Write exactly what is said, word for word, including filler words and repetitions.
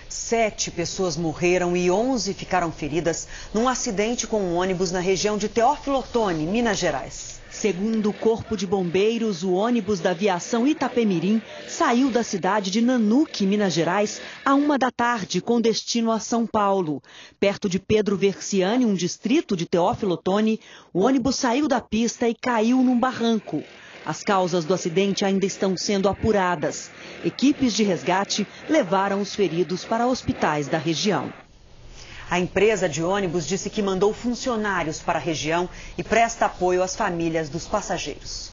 Sete pessoas morreram e onze ficaram feridas num acidente com um ônibus na região de Teófilo Otoni, Minas Gerais. Segundo o Corpo de Bombeiros, o ônibus da aviação Itapemirim saiu da cidade de Nanuque, Minas Gerais, à uma da tarde, com destino a São Paulo. Perto de Pedro Versiani, um distrito de Teófilo Otoni, o ônibus saiu da pista e caiu num barranco. As causas do acidente ainda estão sendo apuradas. Equipes de resgate levaram os feridos para hospitais da região. A empresa de ônibus disse que mandou funcionários para a região e presta apoio às famílias dos passageiros.